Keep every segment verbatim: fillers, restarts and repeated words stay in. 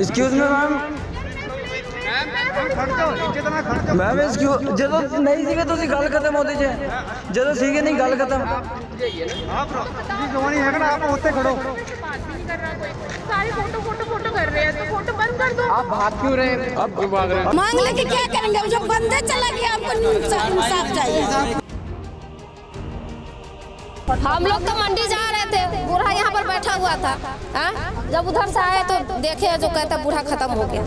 Excuse me ma'am ma'am excuse जो नहीं सी तुम गल खत्म होती च जो सी नहीं गल खत्म सारे फोटो फोटो फोटो कर रहे हैं तो फोटो बंद कर दो। आप भाग क्यों रहे हैं? अब भाग रहे हैं। मांग लेके क्या करेंगे? जब बंदे चला गया हमको इंसाफ चाहिए। हम लोग तो मंडी जा रहे थे, बूढ़ा यहाँ पर बैठा हुआ था। हा? जब उधर से आए तो देखे जो कहता बूढ़ा खत्म हो गया।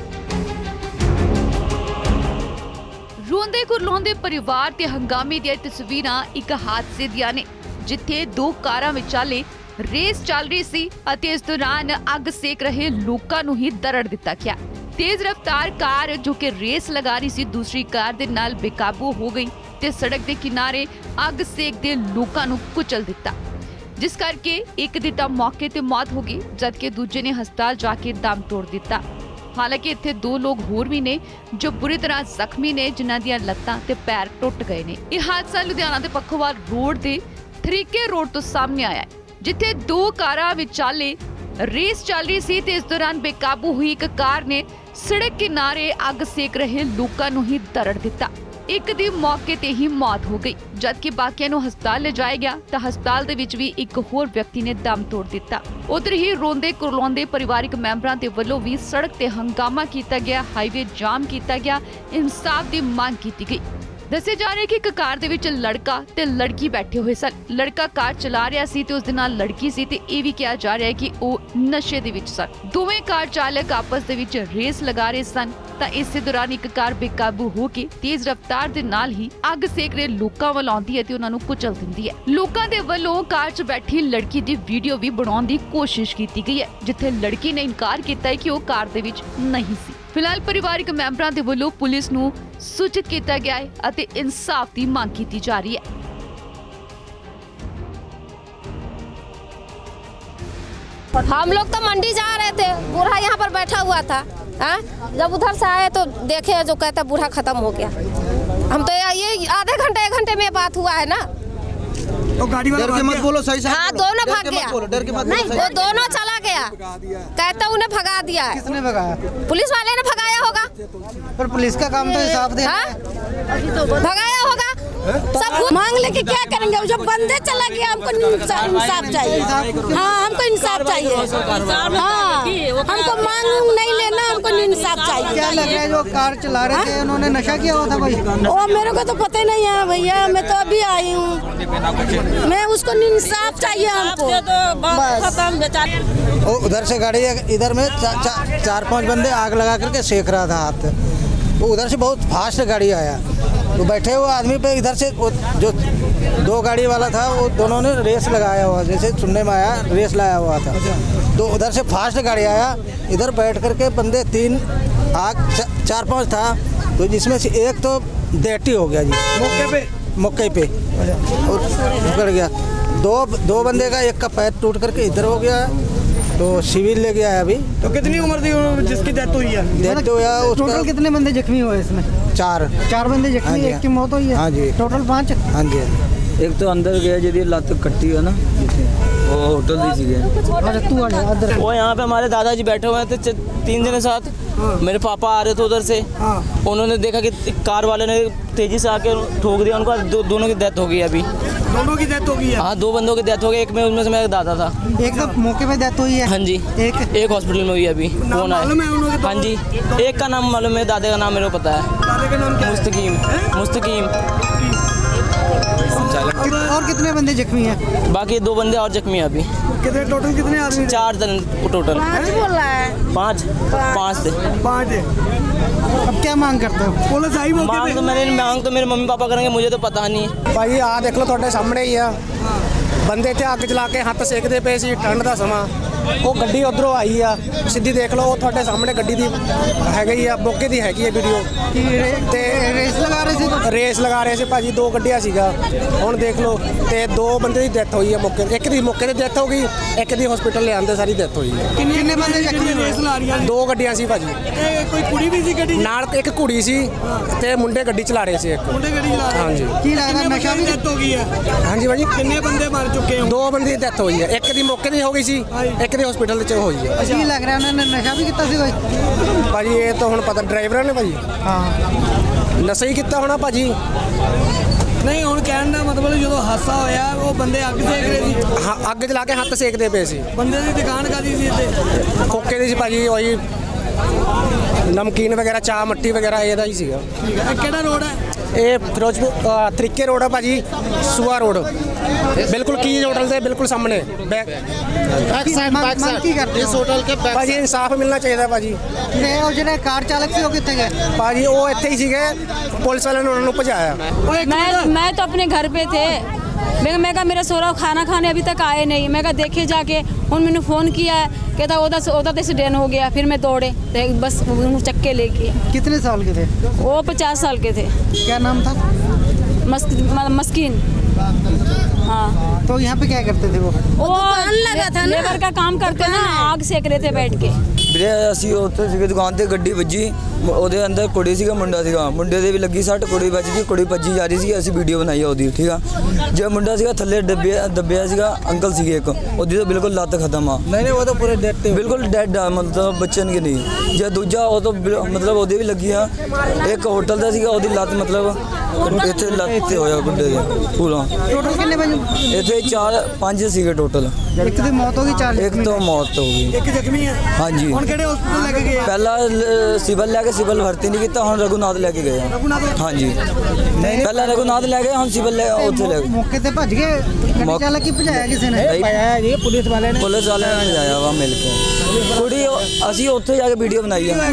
रोंदे कुरलाउंदे परिवार ते हंगामे दी तस्वीरां एक हादसे दियां ने जिथे दो कारां विचाले रेस चल रही सी अते इस दौरान अग सेक रहे लोकां नूं ही दरड़ दिता गया। तेज रफ्तार कार जो कि रेस लगा रही सी दूसरी कार दे नाल बेकाबू हो गई ते सड़क दे किनारे अग सेकदे लोकां नूं कुचल दिता, जिस करके एक दी तां मौके ते मौत हो गई जबकि दूजे ने हस्पताल जाके दम तोड़ दिता। हालांकि इत्थे दो लोग होर भी ने जो बुरी तरह जख्मी ने जिन्हां दियां लत्तां ते पैर टुट गए ने। यह हादसा लुधियाना दे पखोवाल रोड दे थरीके रोड तो सामने आया है जिथे दो कारां विचाले रेस चल रही सी ते इस दौरान बेकाबू हुई एक कार ने सड़क किनारे अग सेक रहे लोकां नूं ही दरड़ दिता। एक दी मौके ते ही मौत हो गई जबकि बाकियां नूं हस्पताल ले जाया गया तां हस्पताल दे विच भी एक होर व्यक्ति ने दम तोड़ दिता। उधर ही रोंदे कुरलाउंदे परिवारिक मैंबरां दे वल्लों भी सड़क ते हंगामा कीता गया, हाईवे जाम कीता गया, इंसाफ दी मांग कीती गई। दसे जा रहे कि एक कार दे विच लड़का ते लड़की बैठे हुए सन। लड़का कार चला रहा सी ते उस दे नाल लड़की सी ते ये भी कहा जा रहा है कि वो नशे दे विच सन। दोवें कार चालक आपस दे विच रेस लगा रहे सन तां इस दौरान एक कार बेकाबू हो के तेज रफ्तार दे नाल ही अग सेक रहे लोकां वल आउंदी है ते उन्हां नूं कुचल दिंदी है। लोकां दे वल्लों कार च बैठी लड़की दी वीडियो भी बनाउण दी कोशिश कीती गई है जिथे लड़की ने इनकार कीता है कि वो कार दे विच नहीं सी। फिलहाल परिवारिक मैंबरां दे वल्लों पुलिस नूं सूचित किया गया है अते इंसाफ की मांग की जा रही है। हम लोग तो मंडी जा रहे थे, बूढ़ा यहाँ पर बैठा हुआ था। हा? जब उधर से आए तो देखे जो कहता बूढ़ा खत्म हो गया। हम तो ये आधे घंटे एक घंटे में बात हुआ है ना। तो गाड़ी वाला डर के मत बोलो, सही हाँ दोनों भाग गया। डर के मत नहीं वो दोनों चला गया, कहता उन्हें भगा दिया। किसने भगाया? पुलिस वाले ने भगाया होगा। पर पुलिस का काम तो इंसाफ देना है। भगाया होगा सब मांग लेके क्या करेंगे? जब बंदे चला गया हमको इंसाफ चाहिए। हाँ हमको इंसाफ चाहिए। हाँ हमको मांग नहीं लेना, हमको इंसाफ चाहिए। क्या लग रहा है जो कार चला रहे थे उन्होंने नशा किया हुआ था भाई? वो मेरे को तो पता ही नहीं है भैया, मैं तो अभी आई हूँ। मैं उसको इंसाफ चाहिए हमको बस। उधर से गाड़ी इधर में चा, चा, चार पांच बंदे आग लगा करके सेक रहा था हाथ। वो उधर से बहुत फास्ट गाड़ी आया तो बैठे हुए आदमी पे इधर से जो दो गाड़ी वाला था वो दोनों ने रेस लगाया हुआ, जैसे सुनने में आया रेस लाया हुआ था। तो उधर से फास्ट गाड़ी आया, इधर बैठ करके बंदे तीन आग चा, चार पांच था तो जिसमें से एक तो डेटी हो गया जी मौके पे मौके पे और उखड़ गया। दो दो बंदे का एक का पैर टूट करके इधर हो गया तो सिविल ले गया है अभी। तो कितनी उम्र थी जिसकी डेथ हुई है? डेथ हुआ टोटल कितने बंदे जख्मी हुए इसमें? चार चार बंदे जख्मी, एक की मौत हुई है। हाँ जी टोटल पाँच। हाँ जी एक तो अंदर गया जी लत कट्टी है ना वो होटल दी सी गया। तू अंदर वो यहाँ पे हमारे दादाजी बैठे हुए थे तीन जने साथ। हाँ। मेरे पापा आ रहे थे उधर से। हाँ। उन्होंने देखा कि कार वाले ने तेजी से आके ठोक दिया उनको। दो, दोनों की डेथ हो गई अभी। दोनों की डेथ हो गई है? हाँ दो बंदों की डेथ हो गई, एक में उनमें से मेरा दादा था। एक तो मौके पे डेथ हुई है? हाँ जी एक एक हॉस्पिटल में हुई अभी। कौन है? हाँ जी एक का नाम मालूम है, दादे का नाम मेरे को पता है। मुस्तकीम मुस्तकीम। और कितने बंदे जख्मी हैं? बाकी दो बंदे और जख्मी हैं अभी। कितने टोटल कितने आदमी? चार जन टोटल। पाँच बोल रहा है। पाँच पाँच थे। पाँच है। अब क्या मांग करते हो? पुलिस आई मौके पे? मांग तो मेरे मांग तो मेरे मम्मी पापा करेंगे, मुझे तो पता नहीं है भाई। आ देख लो थोड़े सामने ही है बंदे थे अग चला के हत्थ सेकते पे सी ठंड का समा। वो गड्डी उधरों आई आ सीधी देख लो, वो थोड़े सामने गड्डी दी है गई है मौके दी हैगी है वीडियो। ते रेस लगा रहे थे रेस लगा रहे थे भाजी, दो गड्डियां सीगा हुण देख लो। ते दो बंदे की डेथ हुई है मौके, एक दी मौके ते डेथ हो गई, एक दी हॉस्पिटल ले आंदे सारी डेथ हुई है। कितने बंदे जख्मी रेस ला रही है? दो गड्डियां सी भाजी। कोई कुड़ी भी सी गड्डी नाल एक कुड़ी सी ते मुंडे गड्डी चला रहे सी। एक मुंडे गड्डी चला रहे? हां जी। की लगदा नशा भी डेथ हो गई है? हां जी भाजी। कितने बंदे मर चुके हैं? दो बंदे की डेथ हुई है, एक दी मौके दी हो गई सी, एक ਤਰੀਕੇ ਦੇ ਹਸਪੀਟਲ 'ਚ ਹੋਈ ਹੈ। ਕੀ ਲੱਗ ਰਿਹਾ ਉਹਨਾਂ ਨੇ ਨਸ਼ਾ ਵੀ ਕੀਤਾ ਸੀ ਕੋਈ? ਭਾਜੀ ਇਹ ਤਾਂ ਹੁਣ ਪਤਾ ਡਰਾਈਵਰਾਂ ਨੇ ਭਾਜੀ ਹਾਂ ਨਸ਼ਾ ਹੀ ਕੀਤਾ ਹੋਣਾ ਭਾਜੀ। ਨਹੀਂ ਹੁਣ ਕਹਿਣ ਦਾ ਮਤਲਬ ਜਦੋਂ ਹਾਦਸਾ ਹੋਇਆ ਉਹ ਬੰਦੇ ਅੱਗ ਸੇਕ ਰਹੇ ਸੀ, ਹਾਂ ਅੱਗ ਜਲਾ ਕੇ ਹੱਥ ਸੇਕਦੇ ਪਏ ਸੀ। ਬੰਦੇ ਦੀ ਦੁਕਾਨ ਕਾਦੀ ਸੀ ਇੱਥੇ? ਖੋਕੇ ਦੀ ਸੀ ਭਾਜੀ, ਉਹੀ ਨਮਕੀਨ ਵਗੈਰਾ ਚਾਹ ਮੱਟੀ ਵਗੈਰਾ ਇਹਦਾ ਹੀ ਸੀਗਾ। ਠੀਕ ਹੈ, ਇਹ ਕਿਹੜਾ ਰੋਡ ਹੈ? ਇਹ ਫਿਰੋਜ਼ਪੁਰ ਅ, ਤਰੀਕੇ ਰੋਡ ਆ ਭਾਜੀ, ਸੂਆ ਰੋਡ ਬਿਲकुल कीज होटल से बिल्कुल सामने back back side back side की करते इस होटल के बैक भाजी इंसाफ मिलना चाहिए भाजी। ਤੇ ਉਹ ਜਿਹੜੇ ਕਾਰ ਚਾਲਕ ਸੀ ਉਹ ਕਿੱਥੇ ਗਏ? भाजी वो ਇੱਥੇ ਹੀ ਸੀਗੇ, ਪੁਲਿਸ ਵਾਲਿਆਂ ਨੇ ਉਹਨਾਂ ਨੂੰ ਭਜਾਇਆ। मैं मैं तो अपने घर पे थे। मैं मैं कहा मेरा सोरा खाना खाने अभी तक आए नहीं। मैं कहा देखे जाके हूँ मैंने फ़ोन किया कहता ओदा ओदा तो एक्सीडेंट हो गया। फिर मैं दौड़े तो बस चक्के लेके। कितने साल के थे? वो पचास साल के थे। क्या नाम था? मस्क मस्किन। हाँ तो यहाँ पे क्या करते थे वो? वो लगा था लेबर का काम करते ना, आग सेक रहे थे बैठ के। ਵੀਰੇ ਅਸੀਂ ਉੱਥੇ ਸੀਗੇ ਦੁਕਾਨ ਤੇ, ਗੱਡੀ ਵੱਜੀ, ਉਹਦੇ ਅੰਦਰ ਕੁੜੀ ਸੀਗਾ ਮੁੰਡਾ ਸੀਗਾ, ਮੁੰਡੇ ਦੇ ਵੀ ਲੱਗੀ ਸੱਟ, ਕੁੜੀ ਵੱਜ ਗਈ, ਕੁੜੀ ਭੱਜੀ ਜਾ ਰਹੀ ਸੀ। ਅਸੀਂ ਵੀਡੀਓ ਬਣਾਈ ਆ ਉਹਦੀ, ਠੀਕ ਆ। ਜੇ ਮੁੰਡਾ ਸੀਗਾ ਥੱਲੇ ਦੱਬਿਆ ਦੱਬਿਆ ਸੀਗਾ, ਅੰਕਲ ਸੀਗੇ ਇੱਕ, ਉਹਦੀ ਤਾਂ ਬਿਲਕੁਲ ਲੱਤ ਖਤਮ ਆ। नहीं नहीं वो तो पूरे डेड थे। ਬਿਲਕੁਲ ਡੈਡ ਆ, ਮਤਲਬ ਬਚਣਗੇ ਨਹੀਂ। ਜੇ ਦੂਜਾ ਉਹ ਤਾਂ ਬਿਲ- ਮਤਲਬ ਉਹਦੇ ਵੀ ਲੱਗੀ ਆ, ਇੱਕ ਹੋਟਲ ਦਾ ਸੀਗਾ, ਉਹਦੀ ਲੱਤ ਮਤਲਬ ਇੱਥੇ ਲੱਤ ਤੇ ਹੋਇਆ ਗੁੱਡੇ ਦੇ ਪੂਰਾ। टोटल कितने बजे? ਇੱਥੇ ਚਾਰ ਪੰਜ ਸੀਗੇ ਟੋਟਲ, एक की मौत होगी, चार ਇੱਕ ਤੋਂ ਮੌਤ ਹੋ ਗਈ। ਇੱਕ ਜ਼ਖਮੀ ਹੈ। ਹਾਂਜੀ ਹੁਣ ਕਿਹੜੇ ਹਸਪੀਟਲ ਲੈ ਕੇ ਗਏ? ਪਹਿਲਾਂ ਲ- ਸਿਵਲ ਲੈ ਕੇ ਸਿਵਲ ਭਰਤੀ ਨਹੀਂ ਕੀਤਾ, ਹੁਣ ਰਘੁਨਾਥ ਲੈ ਕੇ ਗਏ ਆ। ਹਾਂਜੀ ਪਹਿਲਾਂ ਰਘੁਨਾਥ ਲੈ ਗਏ, ਹੁਣ ਸਿਵਲ ਲੈ ਉੱਥੇ ਲੈ ਗਏ। मौके ते भज गए? गाड़ी मौके- चालक की भजाया किसी ने? नहीं। भजाया जी पुलिस वाले ने। ਪੁਲਿਸ ਵਾਲਿਆਂ ਨੇ ਜਾਇਆ ਵਾ ਮਿਲ ਕੇ। ਕੁੜੀ ਉਹ- ਅਸੀਂ ਉੱਥੇ ਜਾ ਕੇ ਵੀਡੀਓ ਬਣਾਈ ਆ।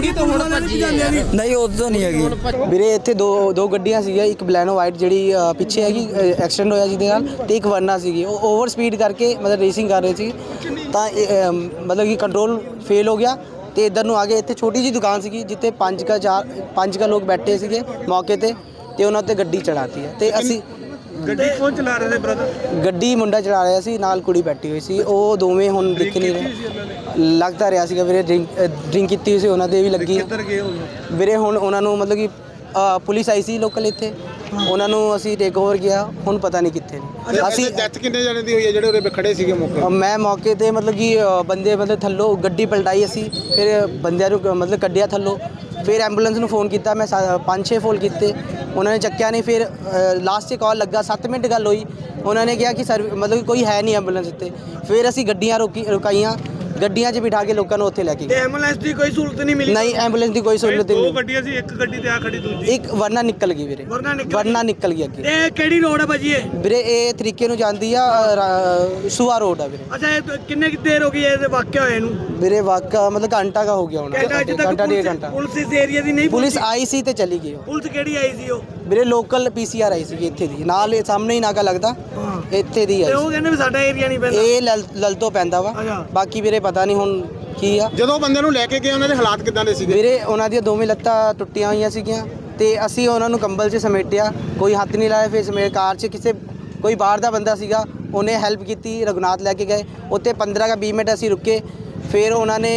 ਨਹੀਂ ਉਹ ਤਾਂ ਨਹੀਂ ਹੈਗੀ ਵੀਰੇ। ਇੱਥੇ ਦੋ ਦੋ ਗੱਡੀਆਂ ਸੀਗੀਆਂ, ਇੱਕ ਬਲੈਨੋ ਵਾਈਟ ਜਿਹੜੀ ਅ, ਪਿੱਛੇ ਹੈਗੀ ਐਕਸੀਡੈਂਟ ਹੋਇਆ ਜਿਹਦੇ ਨਾਲ, ਤੇ ਇੱਕ ਵਰਨਾ ਸੀਗੀ। ਉਹ ਓਵਰ ਸਪੀਡ ਕਰਕੇ ਮਤਲਬ ਰੇਸਿੰਗ ਕਰ ਰਹੇ ਸੀ, ਤਾਂ ਇਹ, ਅ, ਮਤਲਬ ਕਿ ਕੰਟਰੋਲ ਫੇਲ ਹੋ ਗਿਆ ਤੇ ਇੱਧਰ ਨੂੰ ਆ ਗਏ। ਇੱਥੇ ਛੋਟੀ ਜੀ ਦੁਕਾਨ ਸੀਗੀ ਜਿੱਥੇ ਪੰਜ ਕਾ ਚਾਰ ਪੰਜ ਕਾ ਲੋਕ ਬੈਠੇ ਸੀਗੇ ਮੌਕੇ ਤੇ, ਤੇ ਉਹਨਾਂ ਤੇ ਗੱਡੀ ਚੜਾਤੀ ਹੈ। ਤੇ ਅਸੀਂ ਗੱਡੀ ਕੌਣ ਚਲਾ ਰਹੇ ਸੀ ਬ੍ਰਦਰ? ਗੱਡੀ ਮੁੰਡਾ ਚਲਾ ਰਿਹਾ ਸੀ, ਨਾਲ ਕੁੜੀ ਬੈਠੀ ਹੋਈ ਸੀ। ਉਹ ਦੋਵੇਂ ਹੁਣ ਦਿਖ ਨਹੀਂ ਰਹੇ। ਲੱਗਦਾ ਰਿਹਾ ਸੀਗਾ ਵੀਰੇ ਡਰਿੰਕ ਡਰਿੰਕ ਕੀਤੀ ਹੋਈ ਸੀ, ਉਹਨਾਂ ਦੇ ਵੀ ਲੱਗੀ। ਕਿੱਧਰ ਗਏ ਹੁਣ? ਵੀਰੇ ਹੁਣ ਉਹਨਾਂ ਨੂੰ ਮਤਲਬ ਕਿ ਅ, ਪੁਲਿਸ ਆਈ ਸੀ ਲੋਕਲ ਇੱਥੇ, ਉਹਨਾਂ ਨੂੰ ਅਸੀਂ ਟੇਕ ਓਵਰ ਕੀਤਾ, ਹੁਣ ਪਤਾ ਨਹੀਂ ਕਿੱਥੇ ਨੇ। ਅਸੀਂ ਡੈਥ ਕਿੰਨੇ ਜਣੇ ਦੀ ਹੋਈ ਹੈ ਜਿਹੜੇ ਉਹਦੇ ਖੜੇ ਸੀਗੇ ਮੌਕੇ? ਅ, ਮੈਂ ਮੌਕੇ ਤੇ ਮਤਲਬ ਕਿ ਅ, ਬੰਦੇ ਮਤਲਬ ਥੱਲੋਂ ਗੱਡੀ ਪਲਟਾਈ ਅਸੀਂ, ਫਿਰ ਬੰਦਿਆਂ ਨੂੰ ਕ- ਮਤਲਬ ਕੱਢਿਆ ਥੱਲੋਂ, ਫਿਰ ਐਂਬੂਲੈਂਸ ਨੂੰ ਫੋਨ ਕੀਤਾ ਮੈਂ, ਸਾ- ਪੰਜ ਛੇ ਫੋਨ ਕੀਤੇ, ਉਹਨਾਂ ਨੇ ਚੱਕਿਆ ਨਹੀਂ। ਫਿਰ ਲਾਸਟ 'ਚ ਕਾਲ ਲੱਗਾ, ਸੱਤ ਮਿੰਟ ਗੱਲ ਹੋਈ, ਉਹਨਾਂ ਨੇ ਕਿਹਾ ਕਿ ਸਰ ਮਤਲਬ ਕਿ ਕੋਈ ਹੈ ਨਹੀਂ ਐਂਬੂਲੈਂਸ ਇੱਥੇ। ਫਿਰ ਅਸੀਂ ਗੱਡੀਆਂ ਰੋਕੀ ਰੁਕਾਈਆਂ, ਗੱਡੀਆਂ 'ਚ ਬਿਠਾ ਕੇ ਲੋਕਾਂ ਨੂੰ ਉੱਥੇ ਲੈ ਕੇ ਗਏ। ਐਂਬੂਲੈਂਸ ਦੀ ਕੋਈ ਸਹੂਲਤ ਨਹੀਂ ਮਿਲੀ? ਨਹੀਂ ਐਂਬੂਲੈਂਸ ਦੀ ਕੋਈ ਸਹੂਲਤ ਨਹੀਂ। ਦੋ ਗੱਡੀਆਂ ਸੀ, ਇੱਕ ਗੱਡੀ ਤੇ ਆ ਖੜੀ ਦੂਜੀ। ਇੱਕ ਵਰਨਾ ਨਿਕਲ ਗਈ ਵੀਰੇ, ਵਰਨਾ ਨਿਕਲ ਗਈ। ਵਰਨਾ ਨਿਕਲ ਗਈ ਅੱਗੇ। ਇਹ ਕਿਹੜੀ ਰੋਡ ਹੈ ਭਾਜੀ ਇਹ? ਵੀਰੇ ਇਹ ਤਰੀਕੇ ਨੂੰ ਜਾਂਦੀ ਆ ਅ, ਰਾ- ਸੁਆ ਰੋਡ ਆ ਵੀਰੇ। ਅੱਛਾ ਇਹ ਕਿੰਨੇ ਕਿ ਦੇਰ ਹੋ ਗਈ ਹੈ ਇਹਦੇ ਵਾਕਿਆ ਹੋਏ ਨੂੰ? ਵੀਰੇ ਵਾਕਾ ਮਤਲਬ ਘੰਟਾ का हो गया होना, ਘੰਟਾ ਅਜੇ ਤੱਕ घंटा डेढ़ ਪੁਲਿਸ- घंटा। ਪੁਲਿਸ ਇਸ ਏਰੀਆ ਦੀ ਨਹੀਂ ਪੁਲਿਸ ਪਹੁੰਚੀ? ਆਈ ਸੀ ਤੇ ਚਲੀ ਗਈ ਉਹ। ਪੁਲਿਸ ਕਿਹੜੀ ਆਈ ਸੀ ਉਹ? ਵੀਰੇ ਲੋਕਲ ਪੀਸੀਆਰ ਆਈ ਸੀ ਇੱਥੇ ਦੀ, ਨਾਲ ਇਹ ਸਾਹਮਣੇ ਹੀ ਨਾਕਾ ਲੱਗਦਾ, ਇੱਥੇ ਦੀ ਤੇ ਆਈ ਉਹ ਸੀ। ਕਹਿੰਦੇ ਵੀ ਸਾਡਾ ਏਰੀਆ ਨਹੀਂ ਪੈਂਦਾ। ਇਹ ਲਲ ਲਲ ਤੋਂ ਪੈਂਦਾ ਵਾ, ਅੱਛਾ। ਬਾਕੀ ਵੀਰੇ ਪਤਾ ਨਹੀਂ ਹੁਣ ਕੀ ਆ। ਜਦੋਂ ਬੰਦੇ ਨੂੰ ਲੈ ਕੇ ਗਏ ਉਹਨਾਂ ਦੇ ਹਾਲਾਤ ਕਿਦਾਂ ਦੇ ਸੀਗੇ? ਵੀਰੇ ਉਹਨਾਂ ਦੀਆਂ ਦੋਵੇਂ ਲੱਤਾਂ ਟੁੱਟੀਆਂ ਹੋਈਆਂ ਸੀਗੀਆਂ, ਤੇ ਅਸੀਂ ਉਹਨਾਂ ਨੂੰ ਕੰਬਲ 'ਚ ਸਮੇਟਿਆ, ਕੋਈ ਹੱਥ ਨਹੀਂ ਲਾਇਆ। ਫਿਰ ਸਮੇਟ ਕਾਰ 'ਚ ਕਿਸੇ ਕੋਈ ਬਾਹਰ ਦਾ ਬੰਦਾ ਸੀਗਾ, ਉਹਨੇ ਹੈਲਪ ਕੀਤੀ, ਰਘੁਨਾਥ ਲੈ ਕੇ ਗਏ ਉੱਥੇ। ਪੰਦਰਾਂ ਕਾ ਵੀਹ ਮਿੰਟ ਅਸੀਂ ਰੁਕੇ, ਫਿਰ ਉਹਨਾਂ ਨੇ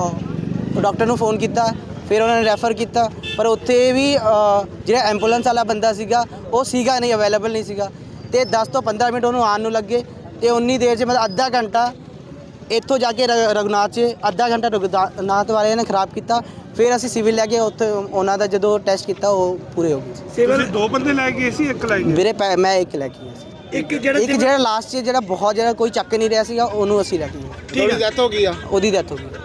ਡਾਕਟਰ ਨੂੰ ਫੋਨ ਕੀਤਾ, ਫਿਰ ਉਹਨਾਂ ਨੇ ਰੈਫਰ ਕੀਤਾ। ਪਰ ਉੱਥੇ ਵੀ ਅ, ਜਿਹੜਾ ਐਂਬੂਲੈਂਸ ਵਾਲਾ ਬੰਦਾ ਸੀਗਾ ਉਹ ਸੀਗਾ ਨਹੀਂ, ਅਵੇਲੇਬਲ ਨਹੀਂ ਸੀਗਾ, ਤੇ ਦਸ ਤੋਂ ਪੰਦਰਾਂ ਮਿੰਟ ਉਹਨੂੰ ਆਉਣ ਨੂੰ ਲੱਗੇ। ਤੇ ਉਨੀ ਦੇਰ 'ਚ ਮਤਲਬ ਅੱਧਾ ਘੰਟਾ ਇੱਥੋਂ ਜਾ ਕੇ ਰ- ਰਘੁਨਾਥ 'ਚ ਅੱਧਾ ਘੰਟਾ ਰਘੁਨਾਥ ਵਾਲਿਆਂ ਨੇ ਖਰਾਬ ਕੀਤਾ। ਫਿਰ ਅਸੀਂ ਸਿਵਲ ਲੈ ਕੇ ਉੱਥੇ ਉਹਨਾਂ ਦਾ ਜਦੋਂ ਟੈਸਟ ਕੀਤਾ ਉਹ ਪੂਰੇ ਹੋ ਗਏ। ਸਿਵਲ ਦੋ ਬੰਦੇ ਲੈ ਗਏ ਸੀ, ਇੱਕ ਲੈ ਗਏ? ਵੀਰੇ ਪੈ- ਮੈਂ ਇੱਕ ਲੈ ਕੇ ਗਿਆ ਸੀ। ਇੱਕ ਜਿਹੜਾ ਇੱਕ ਜਿਹੜਾ ਲਾਸਟ 'ਚ ਜਿਹੜਾ ਬਹੁਤ ਜਿਹੜਾ ਕੋਈ ਚੱਕ ਨਹੀਂ ਰਿਹਾ ਸੀਗਾ, ਉਹਨੂੰ ਅਸੀਂ ਲੈ ਕੇ ਗਏ। ਠੀਕ ਹੈ, ਡੈਥ ਹੋ ਗਈ ਆ। ਉਹਦੀ ਡੈਥ ਹੋ ਗਈ।